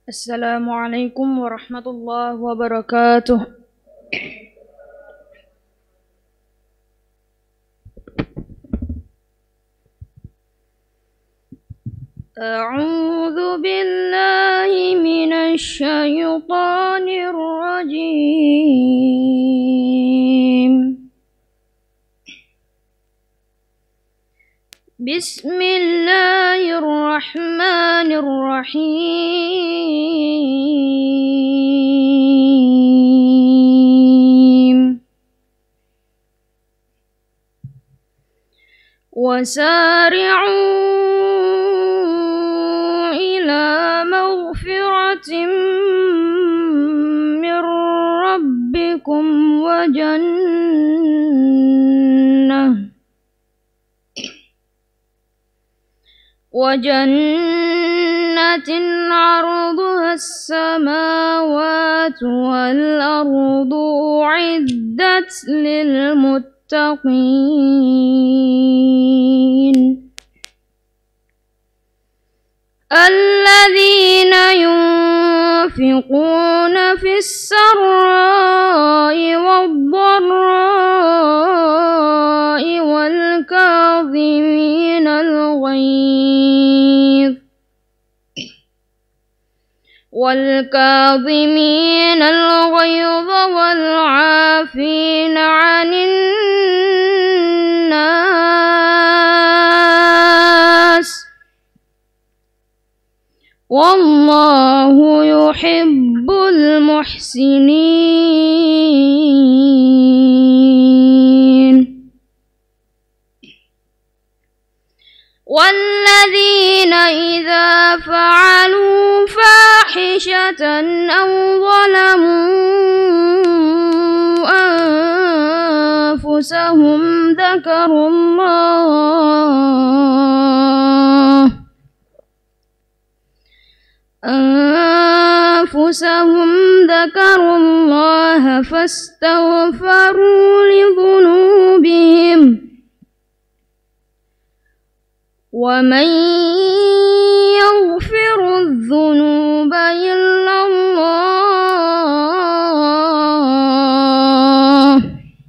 السلام عليكم ورحمة الله وبركاته. أعوذ بالله من الشيطان الرجيم. بسم الله الرحمن الرحيم. وسارعوا إلى مغفرة من ربكم وجنة عرضها السماوات والأرض أعدت للمتقين الذين ينفقون في السراء والضراء والكاظمين الغيظ والعافين عن الناس والله يحب المحسنين. والذين إذا فعلوا فاحشة أو ظلموا أنفسهم ذكروا الله فاستغفروا لذنوبهم ومن يغفر الذنوب إلا الله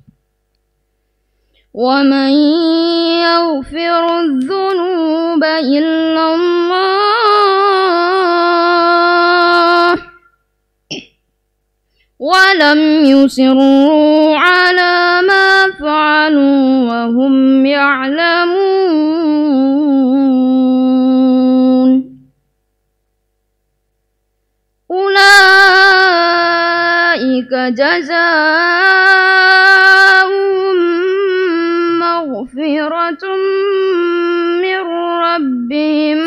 ولم يصروا على ما فعلوا وهم يعلمون. أولئك جزاؤهم مغفرة من ربهم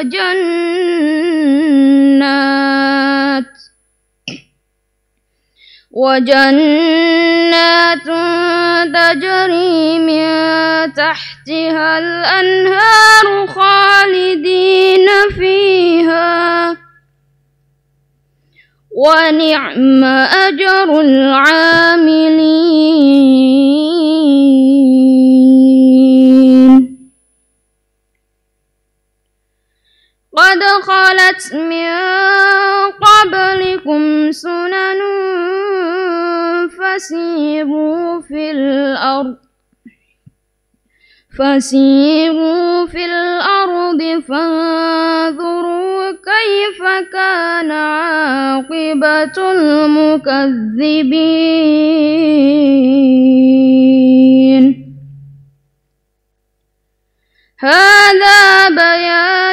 وجنات تجري من تحتها الأنهار خالدين فيها ونعم أجر العاملين. قد خلت من قبلكم سنن فسيروا في الأرض فانظروا كيف كان عاقبة المكذبين. هذا بيان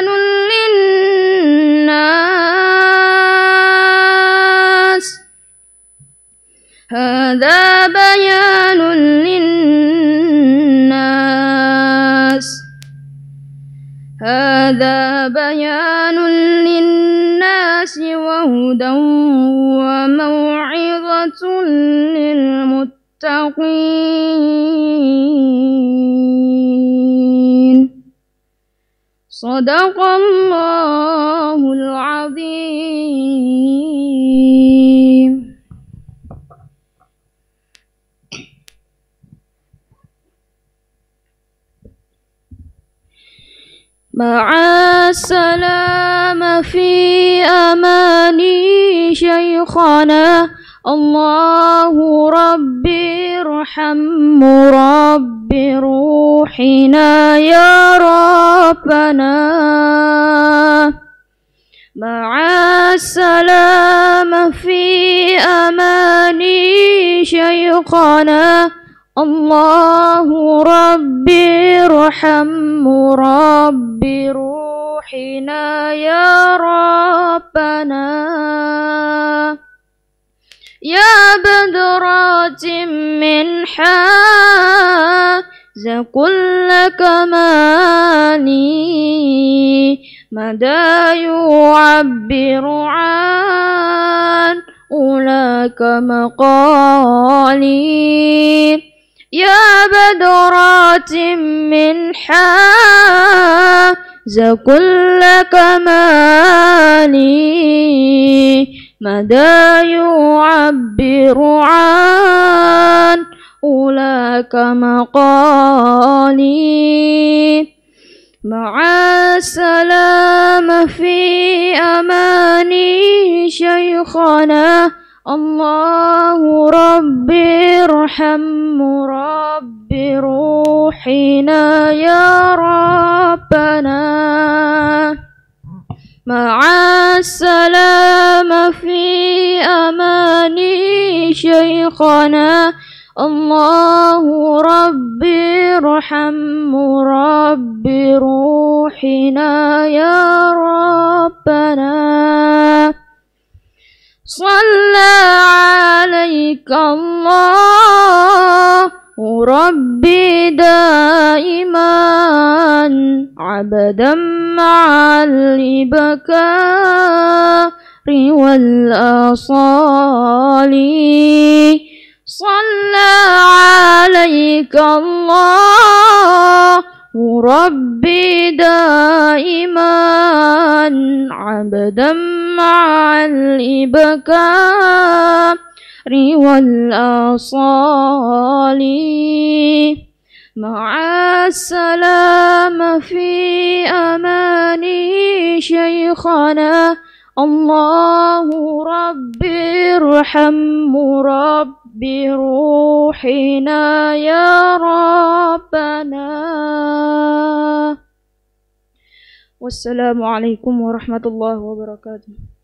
للناس وهدى وموعظة للمتقين. صدق الله العظيم. مع السلامة في أماني شيخنا الله ربي ارحم ربي روحنا يا ربنا مع السلامة في أماني شيخنا الله ربي ارحم ربي روحنا يا ربنا يا بدرات من حاز كل كماني مدى يعبر عن أولاك مقالي يا بدرات من حاز كل كماني مدى يعبر عن أولاك مقالي مع السلامة في أماني شيخنا الله ربي ارحم ربي روحنا يا ربنا مع السلامة في أماني شيخنا الله ربي ارحم ربي روحنا يا ربنا صلى عليك الله ربي دائما عبدا مع الإبكار والأصال صلى عليك الله ربي دائما عبدا مع الإبكار والأصال مع السلامة في أماني شيخنا الله ربي ارحم ربي روحنا يا ربنا والسلام عليكم ورحمة الله وبركاته.